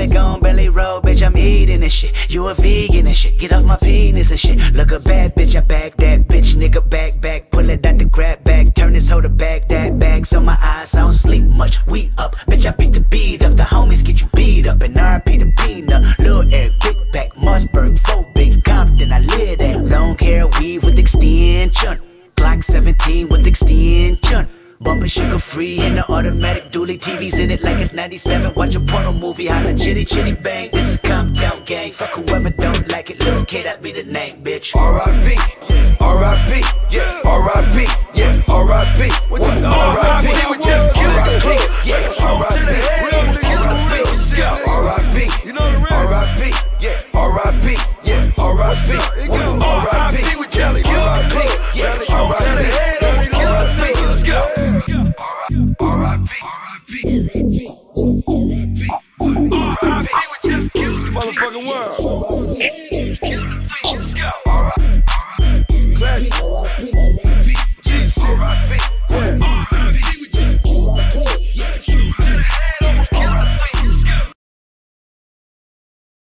stomach on belly roll, bitch, I'm eating this shit. You a vegan and shit, get off my penis and shit. Look a bad bitch, I bag that bitch, nigga, back, pull it out the grab bag, turn this hoe to bag that bags on my eyes, I don't sleep much, we up, bitch, I beat the beat up, the homies get you beat up, and RP the peanut, Lil Eric, Big Back, Mossberg, 4 Big Compton, I live that, long hair, weave with extension, Glock 17 with extension. Bumpin' sugar free in the automatic dually, TVs in it like it's 97. Watch a porno movie, holla chitty chitty bang. This is Comptown gang, fuck whoever don't like it. Lil' K, that be the name, bitch. R.I.P. R.I.P. Yeah, R.I.P. Yeah, R.I.P. R.I.P. We just killed the clip. Yeah, R.I.P. R.I.P. R.I.P. Yeah, R.I.P. Yeah, R.I.P. R.I.P. We just killed the clip. Yeah, R.I.P. R.I.P. we just killed the motherfucking world.